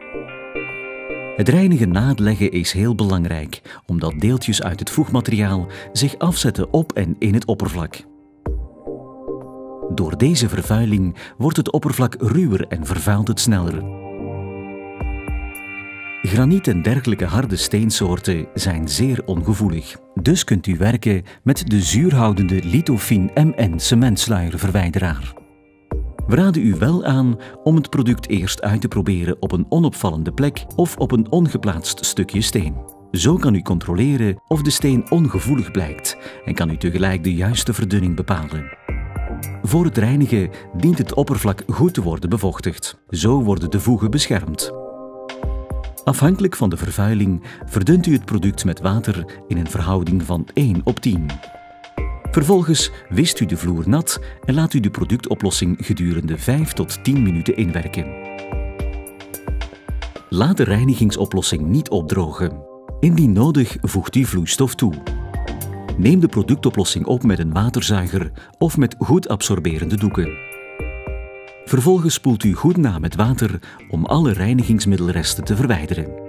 Het reinigen na het leggen is heel belangrijk, omdat deeltjes uit het voegmateriaal zich afzetten op en in het oppervlak. Door deze vervuiling wordt het oppervlak ruwer en vervuilt het sneller. Graniet en dergelijke harde steensoorten zijn zeer ongevoelig. Dus kunt u werken met de zuurhoudende Litofin MN cementsluierverwijderaar. We raden u wel aan om het product eerst uit te proberen op een onopvallende plek of op een ongeplaatst stukje steen. Zo kan u controleren of de steen ongevoelig blijkt en kan u tegelijk de juiste verdunning bepalen. Voor het reinigen dient het oppervlak goed te worden bevochtigd. Zo worden de voegen beschermd. Afhankelijk van de vervuiling verdunt u het product met water in een verhouding van 1:10. Vervolgens wist u de vloer nat en laat u de productoplossing gedurende 5 tot 10 minuten inwerken. Laat de reinigingsoplossing niet opdrogen. Indien nodig voegt u vloeistof toe. Neem de productoplossing op met een waterzuiger of met goed absorberende doeken. Vervolgens spoelt u goed na met water om alle reinigingsmiddelresten te verwijderen.